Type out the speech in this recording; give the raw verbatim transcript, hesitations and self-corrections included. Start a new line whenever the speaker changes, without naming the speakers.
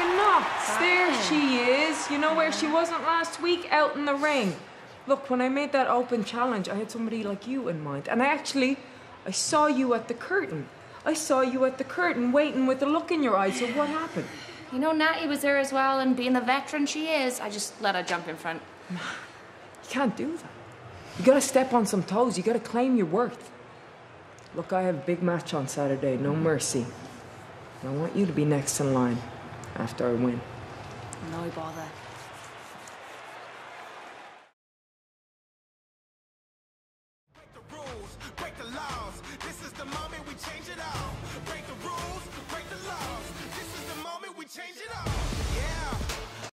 Tegan Nox. There she is. You know where she wasn't last week? Out in the ring. Look, when I made that open challenge, I had somebody like you in mind. And I actually, I saw you at the curtain. I saw you at the curtain waiting with a look in your eyes. So what happened?
You know, Natty was there as well, and being the veteran she is, I just let her jump in front.
You can't do that. You gotta step on some toes. You gotta claim your worth. Look, I have a big match on Saturday. No mercy. And I want you to be next in line after I win.
No bother.
Break the rules, break the laws. This is the moment we change it all. Break the rules, break the laws. This is the moment we change it all.